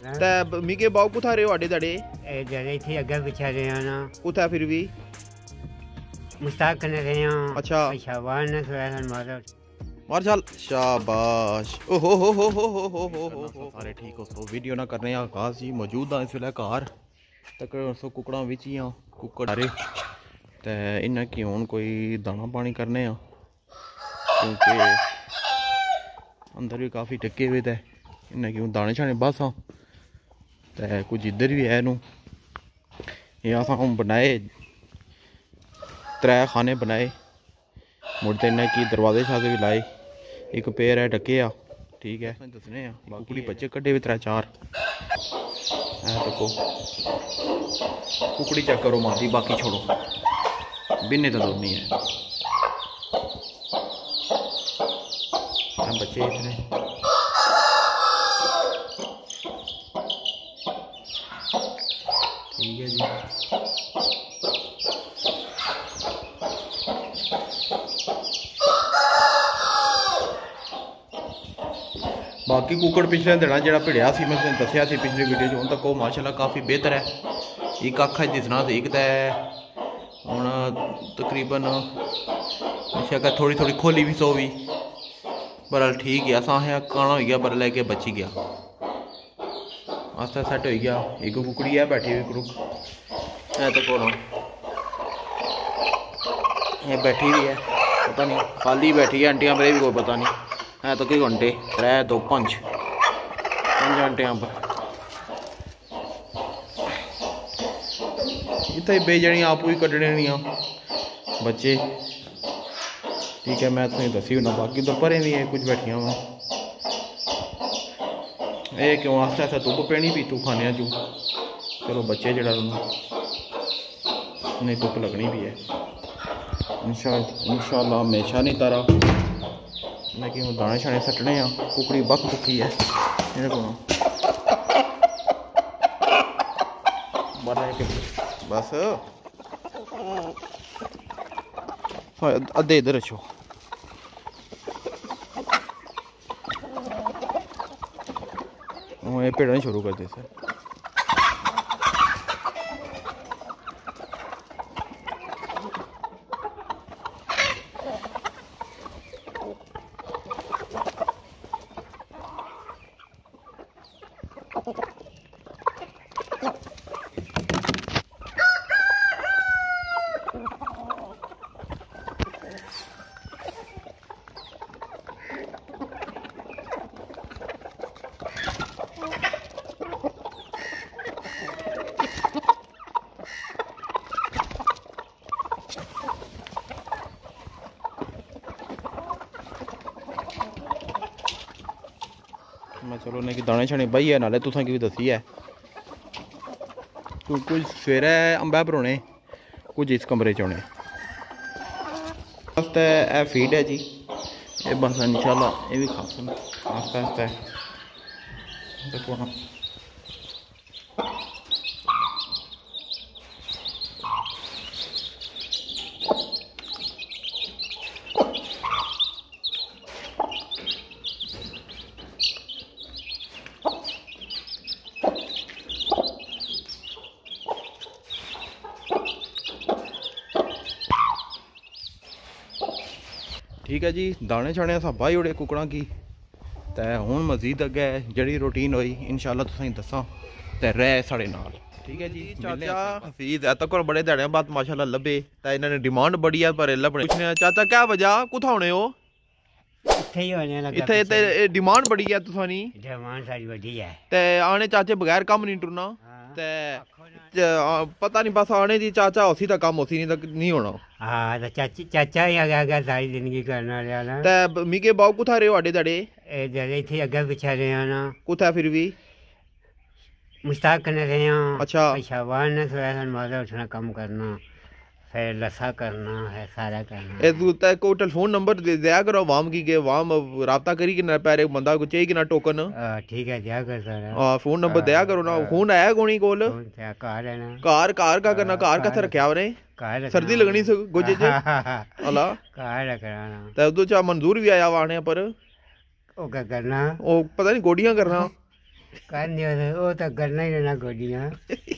ते मिगे बाऊ कुथा रहे हो आडे दाडे ए जरे थी अगर पिछा रहे हैं ना कुथा फिर भी मुस्ताक करने रहे हैं। अच्छा शाबान ने थोड़ा सा मार चल शाबाश ओहो हो सारे ठीक हो तो वीडियो ना करने आकाश जी मौजूद है इस वेले घर तक सो कुकड़ा विच ही आ कुकड़ सारे ते इन्ना की हुन कोई दाना पानी करने आ क्योंकि अंदर भी काफ़ी टके हुए थे इन्ना की दाने शाने बस आ ते कुछ इधर भी है नू ये अस बनाए 3 खाने बनाए मुड़ते इन्हें की दरवाजे शाजे भी लाए एक पेड़ है डके आ ठीक है दसने कुकड़ी बच्चे कड्डे भी 3-4 तको कुकड़ी चेक करो माती बाकी छोड़ो बिन्ने तो दोनी है बच्चे इतने ठीक है जी बाकी कुकड़ पिछले दिन जो भिड़िया मैं दसिया पिछली वीडियो हूँ तक वो माशाल्लाह काफ़ी बेहतर है एक अख दिसना तो एक तो हूँ तकरीबन अच्छा थोड़ी थोड़ी खोली भी सो भी पर ठीक है असा काना हो गया पर लेके बची गया आस्ता सैट हो गया एक कुकड़ी है बैठी हुई क्रुक है तो कोना ये बैठी हुई है पता नहीं खाली बैठी है आंटियां मेरे भी कोई पता नहीं है तो कई घंटे 3 2 5 घंटे पर इतना बे जनी आप ही कड्डने नहीं बच्चे ठीक है मैं तुम्हें दसी होना बाकी तो परे भी है कुछ बैठिया वा ये क्यों आस्ता आस्ता धुप पैनी भी तू खाने चू चलो बच्चे जरा नहीं धुप लगनी भी है इंशाल्लाह हमेशा नहीं तारा मैं कि दाने शाने सट्टने कुकड़ी बक चुकी है बस अद्धे इधर रखो ये पेड़ना शुरू कर दे सर मैं चलो ने कि दाने शाने बही है नाले तुसा की भी दसी है कुछ सवेरे अंबा भरोने कुछ इस कमरे च होने आस्ते ए फीड है जी ये बस इंशाल्लाह ये भी खा सन आस्ते आस्ते देखो ना ठीक है जी दाने शाने अस बाही ओड़े कुकड़ा की ते हुण मजीद अगे जड़ी रूटीन हुई इंशाल्लाह तुसें दसां ते रह साढ़े नाल ठीक है जी चाचा हफीज है तक बड़े ध्याड़े बाद माशाल्लाह लभे ते इन्होंने डिमांड बड़ी है पर लभने पूछने चाचा क्या वजह कुत्थां होने हो इत्थे ते डिमांड बड़ी है तुसानी डिमांड सारी बड़ी है ते आने चाचे बगैर काम नहीं टुरना ते पता नहीं बस आने दी चाचा उसी दा काम उसी नहीं होना हां तो चाची चाचा ही आगा सारी जिंदगी करना वाला ते मिगे बाऊ कुथा रहे हो आडे दाडे ए जरे थी अगर पिछा रहे हैं ना कुथा फिर भी मुस्ताक करने रहे हैं। अच्छा शाबान ने थोड़ा सा माजा उठना कम करना फिर लसा करना है सारा करना ए तू ते को टेलीफोन नंबर दे दिया करो वाम की के वाम राब्ता करी कि ना पैरे बंदा को चाहिए कि ना टोकन ठीक है दिया कर सारा हां फोन नंबर दिया करो ना फोन आया कोनी कोल कार है ना कार का करना कार का रखया उन्हें कार सर्दी लगनी से गुजे जे अल्लाह कार कराना ते उदो चा मंजूर भी आया वाने पर ओ क्या करना ओ पता नहीं गोडियां करना करने वो तो करना ही रहना गोडियां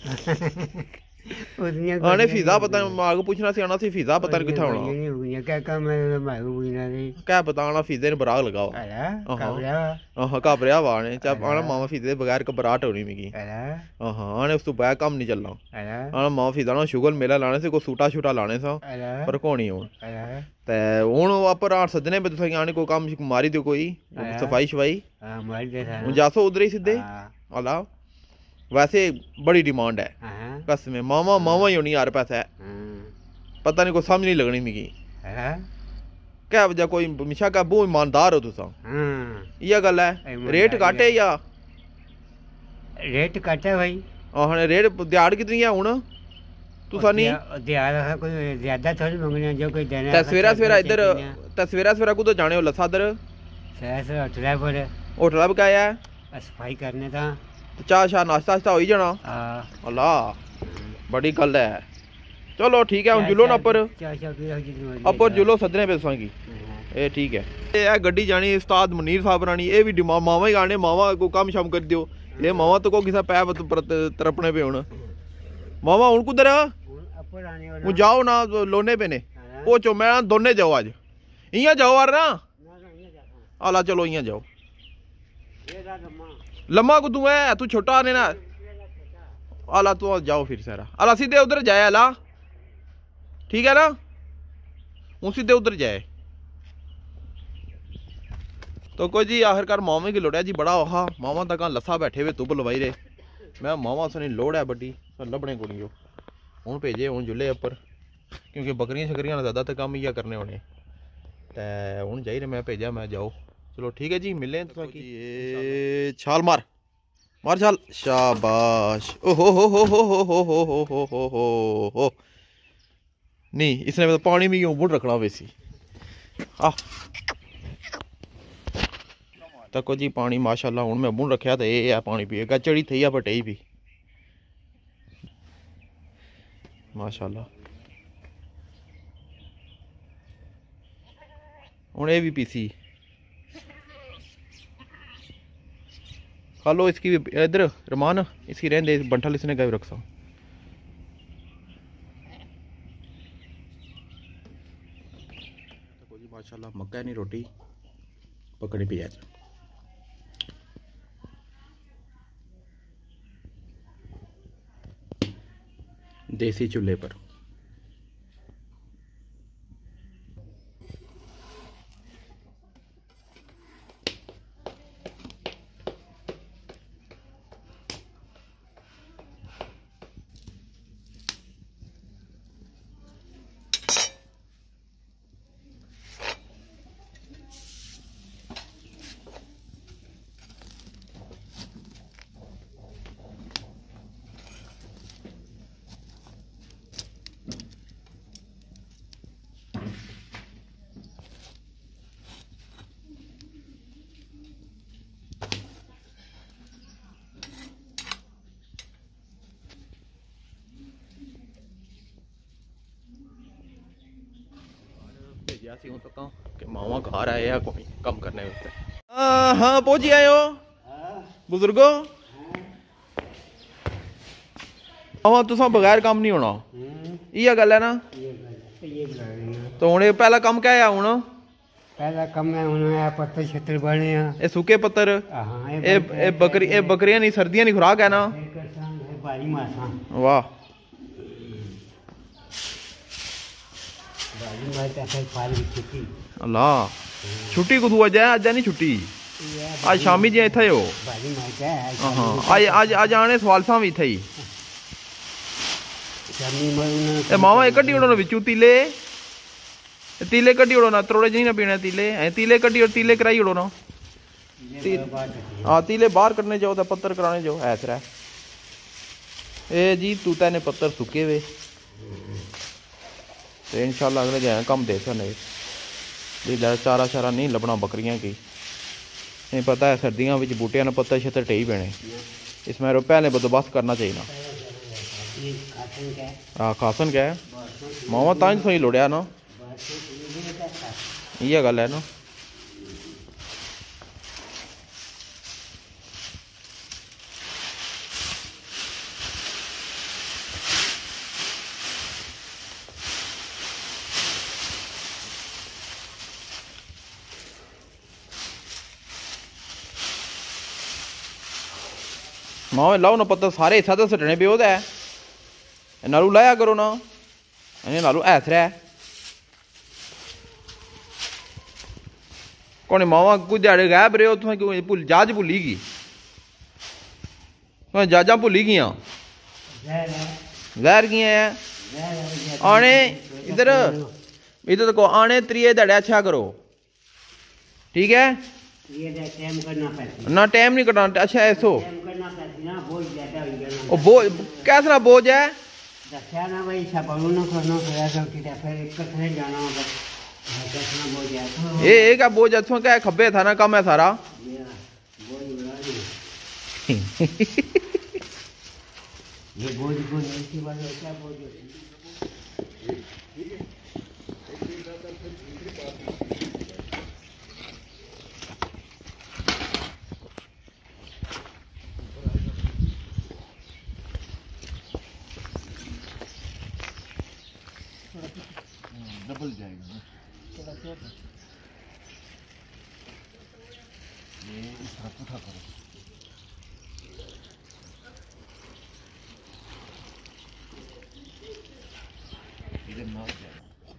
उतनियां आने फीसा पता माग पूछना सी आना सी फीसा पता नहीं किथा होना नहीं हुई क्या काम है मागू पूछना नहीं क्या पता आना फीसे ने बराग लगाओ अला काबरा हां घबराया वा ने जब आना मामा फीसे बगैर घबराहट होनी मिगी अला हां आने उस तो बैग काम नहीं चलना अला आना मामा फीसा ना शुगल मेला लाने से को सूटा शूटा लाने सा अला पर कोनी हुन अला ते हुन वापर आठ सदने पे तुसा आने को काम मारी दो कोई सफाई शफाई हां मार दे था हुन जासो उधर ही सीधे अला वैसे बड़ी डिमांड है कसम में मामा मामा ही होनी यार पैसा है पता नहीं को समझ नहीं लगनी मिगी क्या वजह कोई मिशा का बहुत ईमानदार हो तुसा ये गल है रेट घट है या रेट घट है भाई हां रेट दिहाड़ कितनी है हुन तुसा नहीं दिहाड़ कोई ज्यादा थोड़ी मंगने जो कोई देना ते सवेरा सवेरा इधर ते सवेरा सवेरा कुदो जाने हो लसादर सवेरा होटल पर होटल पे क्या है सफाई करने था चाह शाह नाश्ता वास्ता हो ही जाना अल्लाह बड़ी गल है चलो ठीक है जुलो ना अपर जुलो सदने पे तुसां ए ठीक है ये गड्डी जानी उस्ताद मुनीर साहब रानी ये भी मामा ही गाने मामा को काम शाम कर दियो ये मामा तो को किसा पै तरपने पे हुन मामा हुन कुधर हूँ जाओ ना लोने पे ने पहुंचो मैं दोने जाओ आज इयां जाओ यार ना आला चलो इयां जाओ लम्मा को तू है तू छोटा आने ना आला तू जाओ फिर सारा आला सीधे उधर जाए आला ठीक है ना हूँ सीधे उधर जाए तो कोई जी आखिरकार मामे की लोड़ है जी बड़ा ओहा मामा तक लसा बैठे हुए तुब लवाई रे मैं मामा सनी लोड़ है बड्डी लभने कुड़ियो हूँ भेजे हूँ जुले उपर क्योंकि बकरियां शकरियां ज़्यादा तो कम इया करने होने तो हूँ जाई रे मैं भेजा मैं जाओ चलो ठीक है जी मिले ये छाल मार मार छाल शाबाश ओहो हो नहीं इसने तो पानी में ऊपर रखना वैसी आ तको जी पानी माशाल्लाह हूँ मैं बुन रखा तो ये है पानी पिएगा चढ़ी थी है बटेई भी माशाल्लाह हूँ ये भी पीसी खा लो इसकी भी इधर रमान इसकी रहने दे बंठल इसने गाय रख सा माशाल्लाह मक्का नहीं रोटी पकड़ी पी आज देसी चूल्हे पर कि मामा घर आए या कोई कम करने हाँ पहुंची आए हो बुजुर्गो मामा तुसा बगैर काम नहीं होना ये गल है ना तो हुणे पहला कम क्या है हुण पहला कम है हुण पत्तर छत्तर बने ये सूखे पत्तर ए बकरियां नहीं सर्दियां नहीं खुराक है ना वाह अल्लाह छुट्टी को आज है आज नहीं छुट्टी आज शामी जी इथे हो आज आज आज आने सवाल सा भी थे मामा एक कड्डी उड़ो बिचू तीले तीले कड्डी उड़ो ना त्रोड़े जी ना पीने तीले तीले कड्डी और तीले कराई उड़ो ना हाँ तीले बाहर करने जाओ तो पत्थर कराने जाओ ऐसा ए जी तूता ने पत्थर सुके वे तो इंशाल्लाह अगले जाए कम दे सकने चारा शारा नहीं लभना बकरियां की नहीं पता है सर्दियों में बूटिया ने पत्तर छत्तर टेई पैने इसमें पहले बंदोबस्त करना चाहिए ना हाँ खासन क्या है मामा तां सही लोड़िया ना ये गल है ना माओ लाओ ना पत्ता सारे हिस्सा तो सटने पे ओह्दा है नालू लाया करो ना नालू ऐसरा है कौन मावा कुछ ध्याड़े गायब रहे हो तुम क्यों जाज भुली गई तुम जाजा भुली गई जहर की है आने इधर इधर देखो आने त्रिये ध्याड़े अच्छा करो ठीक है ना टाइम नहीं करना अच्छा ऐसो बोझ कैसा बोझ है ये क्या बोझ अच्छा क्या खब्बे था ना कम है सारा ये बोझ बोझ ऐसी बात है क्या बोझ डबल जाएगा ना ये इस तरह पुठा करो इधर ना जाए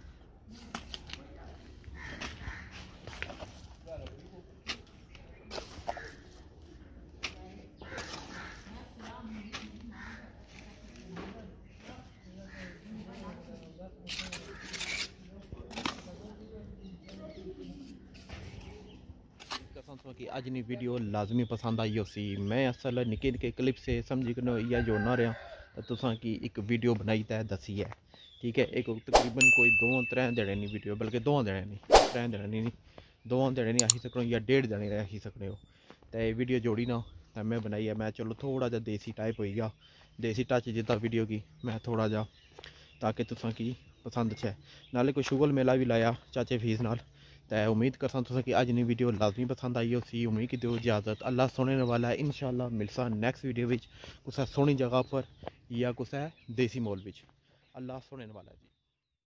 कि अज नी वीडियो लाजमी पसंद आई उसी मैं असल निके निके क्लिप से समझी कर इया जोड़ना रहा तो तुसा की एक वीडियो बनाई तै दसी है ठीक है एक तकरीबन कोई 2-3 दिन नहीं वीडियो बल्कि 2 दिन नहीं 3 दिन नहीं 2 दिन नहीं आखी सकते या 1.5 दिन आखी सकते हो तो ये वीडियो जोड़ी ना तो मैं बनाई है मैं चलो थोड़ा जा देसी टाइप हो गया देसी टच जिता वीडियो की मैं थोड़ा जा ताकि तुसा की पसंद है नाले कोई शुगल मेला भी लाया चाचे फीस नाल तो उम्मीद करता तुसा कि अज नी वीडियो लाजमी पसंद आई उसी उम्मीद की दो इजाज़त अल्लाह सुनने वाला है इंशाल्लाह मिलसा नेक्स्ट वीडियो कुछ सोहनी जगह पर या कुछ देसी मॉल अल्लाह सुनने वाला है।